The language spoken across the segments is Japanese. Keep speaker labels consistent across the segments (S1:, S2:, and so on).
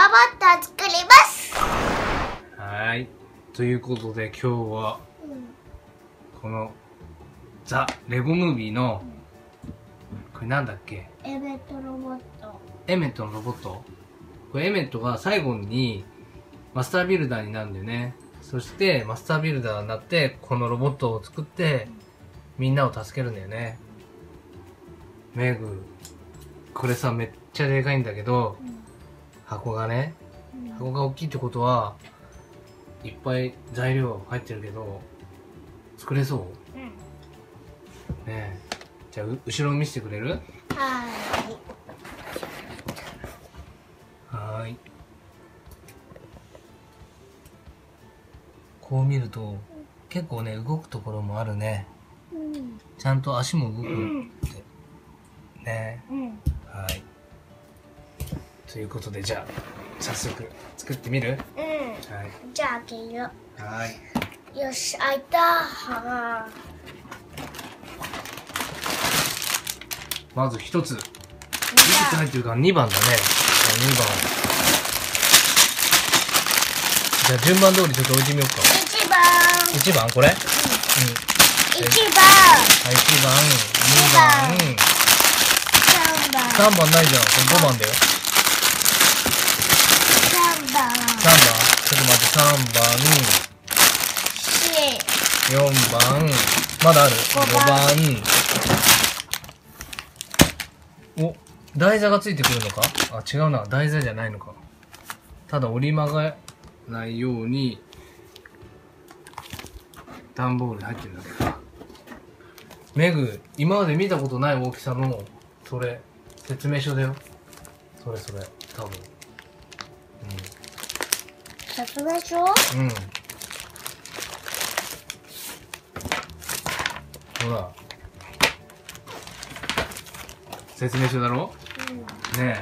S1: ットを作ります。
S2: はい。ということで今日は、このザ・レゴムービーの、これなんだっけ？
S1: エメットロボット。
S2: エメットのロボット。これエメットが最後にマスタービルダーになるんだよね。そしてマスタービルダーになってこのロボットを作ってみんなを助けるんだよね。メグ、これさめっちゃでかいんだけど、箱がね、箱が大きいってことはいっぱい材料入ってるけど作れそう？ねえ、じゃあ後ろを見せてくれる？はい。こう見ると結構ね動くところもあるね。ちゃんと足も動くってね。はい。ということでじゃあ早速作ってみる？はい。
S1: じゃあ開けよ
S2: う。はい。
S1: よし、開いた。
S2: まず一つ。いくつ入ってるか2番だね。2番。じゃあ順番通りちょっと置いてみようか。
S1: 1番。
S2: 1番これ？うん。
S1: 1番。
S2: はい、1番、2番、
S1: 3番。
S2: 3番ないじゃん。これ5番だよ。
S1: 3番。
S2: 3番、ちょっと待って、3番、4番、まだある？ 5番。お、台座がついてくるのか？あ、違うな。台座じゃないのか。ただ折り曲がないように、段ボールに入ってるだけか。メグ、今まで見たことない大きさの、それ、説明書だよ。それ、多分。
S1: 説明書？
S2: うん。ほら。説明書だろ？ね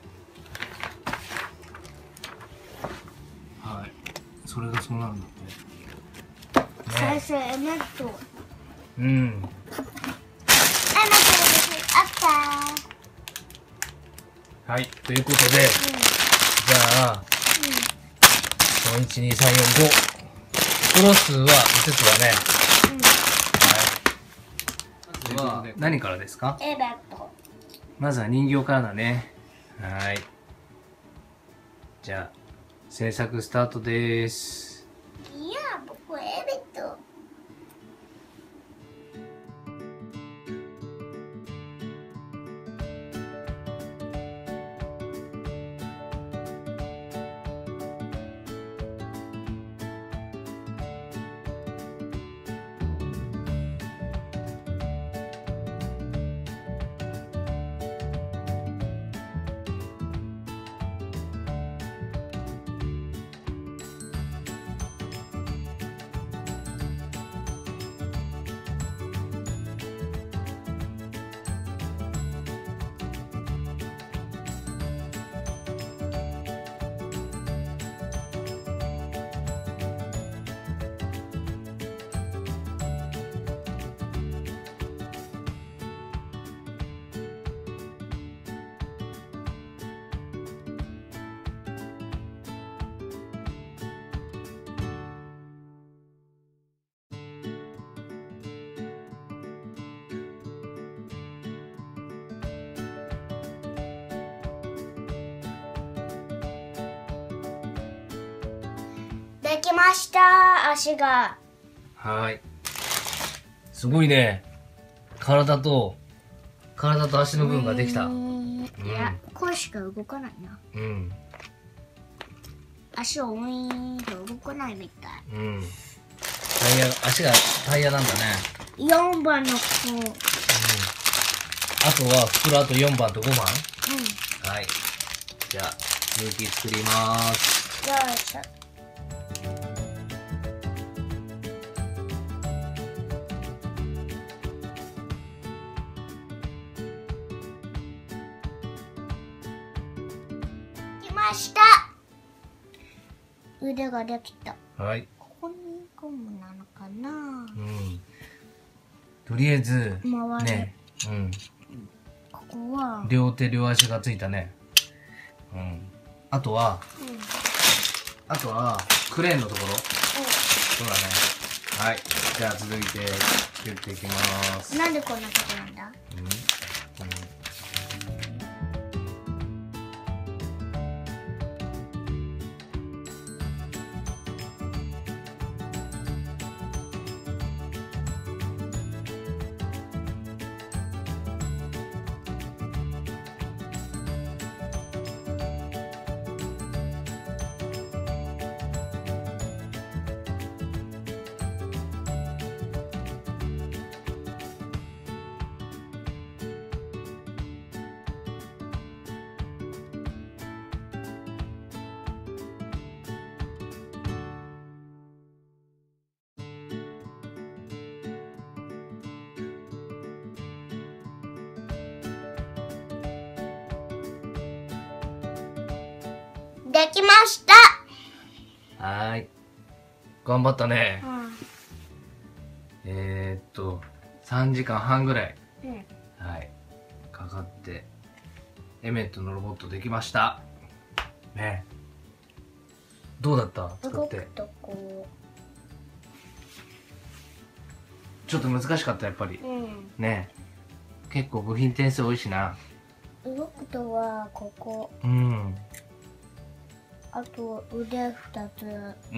S2: え。はい。それがそうなるんだって。
S1: 最初エメット。
S2: うん。
S1: エメットあった。
S2: はい。ということで、じゃあ、1、2、3、4、5。袋数は5つだね。はい。まずは何からですか？
S1: エメット。
S2: まずは人形からだね。はい。じゃあ、制作スタートです。
S1: いや、僕エメット。できました。足が。
S2: はい。すごいね。体と足の部分ができた。
S1: いや、これしか動かないな。
S2: うん。
S1: 足をウィーンと動かないみたい。
S2: うん。足がタイヤなんだね。
S1: 4番の子。
S2: あとは袋あと4番と5番。はい。じゃあ、勇気作ります。
S1: よいしょ。できました。腕ができた。
S2: はい。
S1: ここにゴムなのかな。
S2: うん。とりあえずね、
S1: ここは
S2: 両手両足がついたね。うん。 あとは
S1: うん
S2: クレーンのところ。そうだね。はい。じゃあ続いて作っていきます。
S1: なんでこんなことなんだ？できました。
S2: はーい。頑張ったね。
S1: うん。
S2: 3時間半ぐらい、
S1: うん。
S2: はい、かかって、エメットのロボットできました。ね。どうだった作って。
S1: 動くとこ
S2: ちょっと難しかった、やっぱり。
S1: う。うん。
S2: ね。結構部品点数多いしな。
S1: 動くとはここ。
S2: うん。
S1: あと腕2つ。
S2: うん。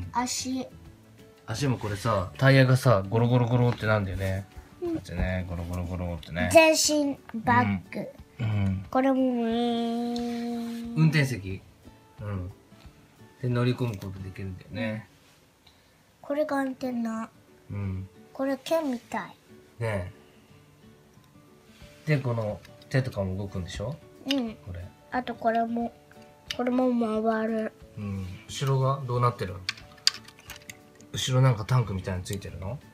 S2: 足もこれさ、タイヤがさ、ゴロゴロゴロってなんだよね。こうやってね、ゴロゴロゴロってね。
S1: 全身バッグ。
S2: うん。
S1: これも
S2: 運転席。うん。で、乗り込むことできるんだよね。
S1: これがアンテナ。
S2: うん。
S1: これ剣みたい。
S2: ねえ。で、この手とかも動くんでしょ？
S1: うん。
S2: これ。
S1: あとこれも回る。
S2: うん。後ろがどうなってるの？後ろなんかタンクみたいなのついてるの？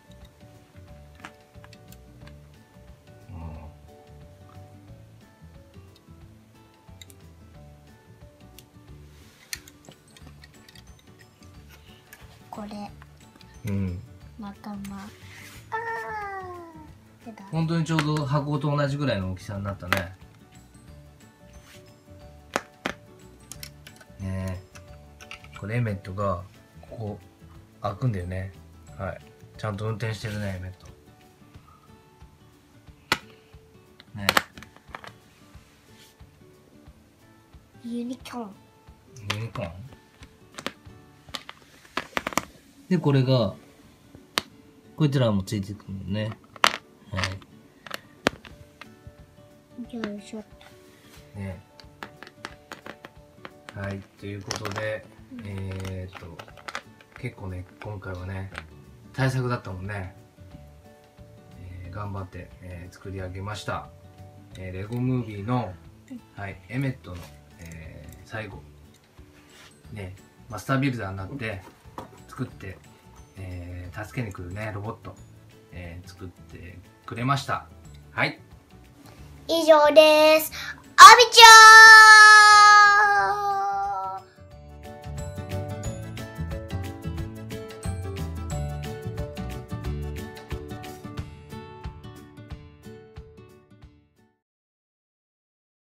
S1: これ
S2: うん。
S1: 仲間。やだ。
S2: 本当にちょうど箱と同じぐらいの大きさになったね。ねえ。これエメットがここ開くんだよね。はい。ちゃんと運転してるね、エメット。ねえ。
S1: ユニコーン。
S2: ユニコーンで、これが、こいつらもついてくるのね。はい。
S1: よいしょ。
S2: ね。はい、ということで、結構ね、今回はね、大作だったもんね。頑張って、作り上げました。レゴムービーの、はい、エメットの、最後、ね、マスタービルダーになって、作って、助けに来るね、ロボット、作ってくれました。はい。
S1: 以上です。おびちゃーん。